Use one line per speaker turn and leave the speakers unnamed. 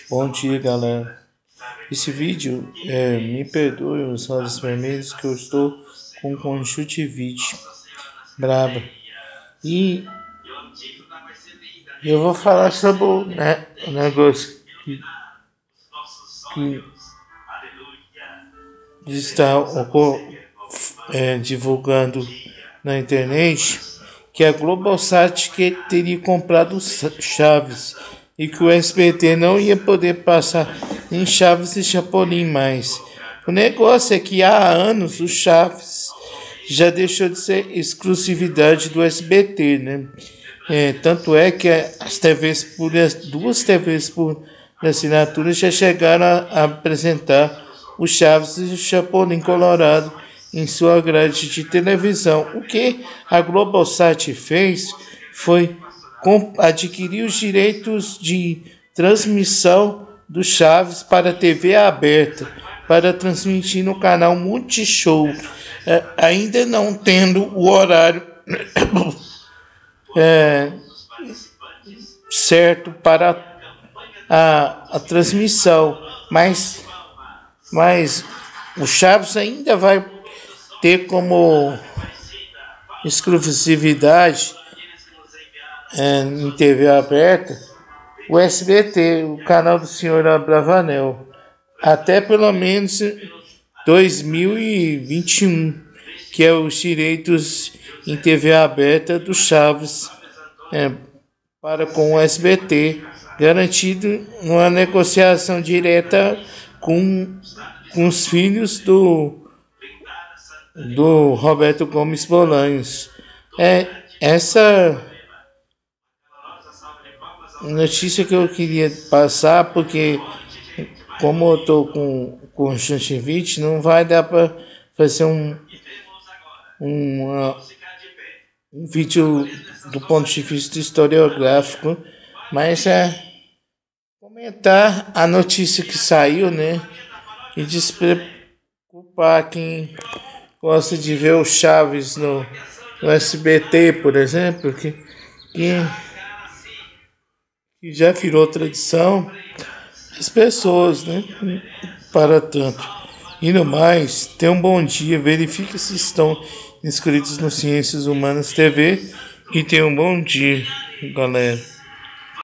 Bom dia, galera. Esse vídeo, me perdoe os olhos vermelhos que eu estou com conjuntivite braba. E eu vou falar sobre o negócio que está divulgando na internet, que a Globosat que teria comprado Chaves e que o SBT não ia poder passar em Chaves e Chapolin mais. O negócio é que há anos o Chaves já deixou de ser exclusividade do SBT, né? Tanto é que duas TVs por assinatura já chegaram a apresentar o Chaves e o Chapolin Colorado em sua grade de televisão. O que a Globosat fez foi adquirir os direitos de transmissão do Chaves para a TV aberta, para transmitir no canal Multishow, ainda não tendo o horário certo para a transmissão, mas o Chaves ainda vai ter como exclusividade em TV aberta o SBT, o canal do senhor Abravanel, até pelo menos 2021, que é os direitos em TV aberta do Chaves para com o SBT, garantido numa negociação direta com os filhos do Roberto Gomes Bolanhos. Essa notícia que eu queria passar, porque como eu estou com conjuntivite, não vai dar para fazer um vídeo do ponto de vista historiográfico, mas comentar a notícia que saiu, né? E despreocupar quem gosta de ver o Chaves no SBT, por exemplo, que já virou tradição, as pessoas, né? Para tanto. E no mais, tenham um bom dia, verifique se estão inscritos no Ciências Humanas TV e tenham um bom dia, galera.